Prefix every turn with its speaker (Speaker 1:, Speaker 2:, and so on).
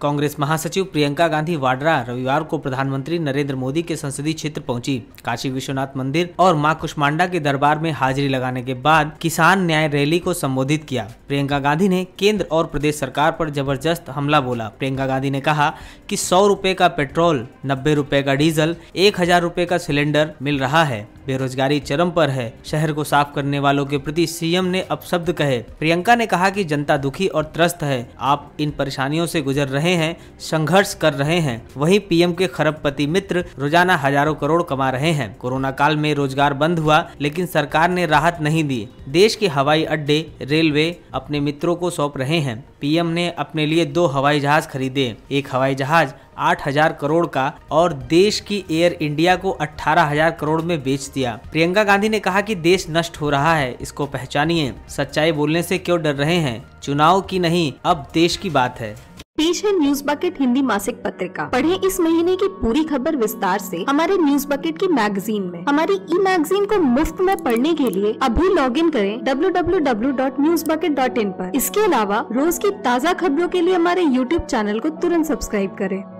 Speaker 1: कांग्रेस महासचिव प्रियंका गांधी वाड्रा रविवार को प्रधानमंत्री नरेंद्र मोदी के संसदीय क्षेत्र पहुंची। काशी विश्वनाथ मंदिर और मां कुष्मांडा के दरबार में हाजिरी लगाने के बाद किसान न्याय रैली को संबोधित किया। प्रियंका गांधी ने केंद्र और प्रदेश सरकार पर जबरदस्त हमला बोला। प्रियंका गांधी ने कहा कि 100 रुपए का पेट्रोल, 90 रुपए का डीजल, 1000 रुपए का सिलेंडर मिल रहा है। बेरोजगारी चरम पर है। शहर को साफ करने वालों के प्रति सीएम ने अपशब्द कहे। प्रियंका ने कहा कि जनता दुखी और त्रस्त है। आप इन परेशानियों से गुजर रहे हैं, संघर्ष कर रहे हैं। वहीं पीएम के खरबपति मित्र रोजाना हजारों करोड़ कमा रहे हैं। कोरोना काल में रोजगार बंद हुआ, लेकिन सरकार ने राहत नहीं दी। देश के हवाई अड्डे, रेलवे अपने मित्रों को सौंप रहे हैं। पीएम ने अपने लिए 2 हवाई जहाज खरीदे। एक हवाई जहाज 8000 करोड़ का और देश की एयर इंडिया को 18000 करोड़ में बेच दिया। प्रियंका गांधी ने कहा कि देश नष्ट हो रहा है, इसको पहचानिए। सच्चाई बोलने से क्यों डर रहे हैं? चुनाव की नहीं, अब देश की बात है।
Speaker 2: पेश है न्यूज बकेट हिंदी मासिक पत्रिका। पढ़ें इस महीने की पूरी खबर विस्तार से हमारे न्यूज बकेट की मैगजीन में। हमारी ई मैगजीन को मुफ्त में पढ़ने के लिए अभी लॉगिन करें www.newsbucket.in पर। इसके अलावा रोज की ताज़ा खबरों के लिए हमारे YouTube चैनल को तुरंत सब्सक्राइब करें।